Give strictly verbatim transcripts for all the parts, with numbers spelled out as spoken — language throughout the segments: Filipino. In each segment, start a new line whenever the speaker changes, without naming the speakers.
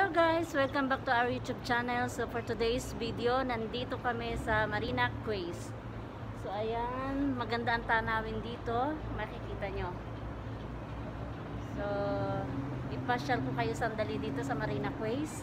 Hello guys! Welcome back to our YouTube channel. So for today's video, nandito kami sa Marina Quays. So ayan, maganda ang tanawin dito. Makikita nyo. So, ipasyal ko kayo sandali dito sa Marina Quays.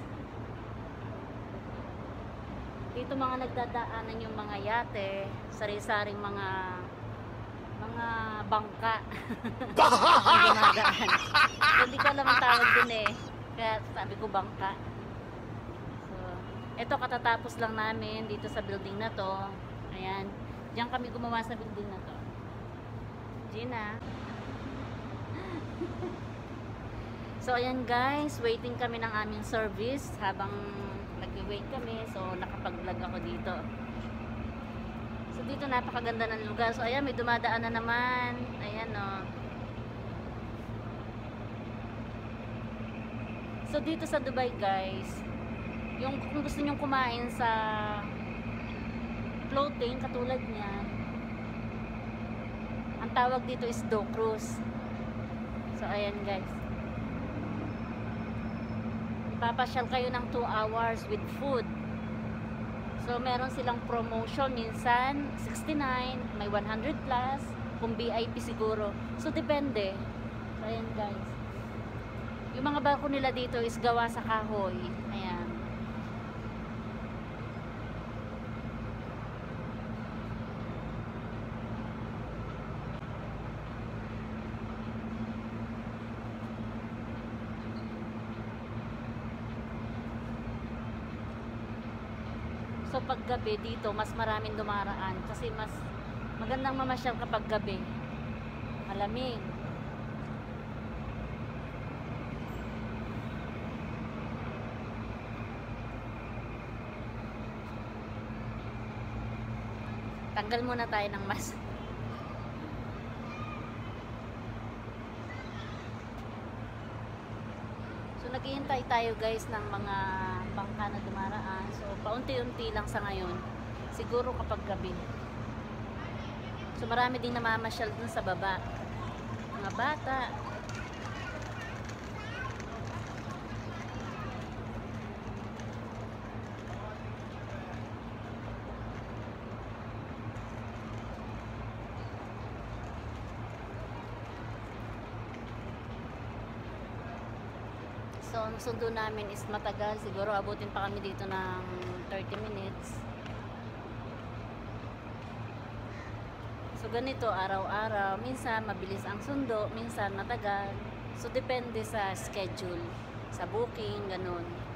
Dito mga nagdadaanan yung mga yate, sari-saring mga mga bangka. Dumadaan. So, hindi ko alam ang tawag dun eh. Kaya sabi ko bangka. So, ito katatapos lang namin dito sa building na to. Ayan. Diyan kami gumawa sa building na to. Gina. So, ayan guys. Waiting kami ng aming service habang nag-wait kami. So, nakapag-vlog ako dito. So, dito napakaganda ng lugar. So, ayan. May dumadaan na naman. Ayan o. Oh. So dito sa Dubai guys, yung kung gusto niyo kumain sa floating katulad niyan, ang tawag dito is do cruise. So ayan guys, ipapasyal kayo ng two hours with food. So meron silang promotion, minsan sixty-nine, may one hundred plus, kung V I P siguro. So depende. So ayan guys, yung mga barko nila dito is gawa sa kahoy. Ayan. So pag gabi dito, mas maraming dumaraan kasi mas magandang mamasyal kapag gabi. Malamig. Tanggal muna tayo ng mask. So naghihintay tayo guys ng mga bangka na dumaraan. So paunti-unti lang sa ngayon. Siguro kapag gabi. So marami ding namamasyal dun sa baba. Mga bata. So, ang sundo namin is matagal. Siguro abutin pa kami dito ng thirty minutes. So, ganito araw-araw. Minsan mabilis ang sundo, minsan matagal. So, depende sa schedule, sa booking, ganun.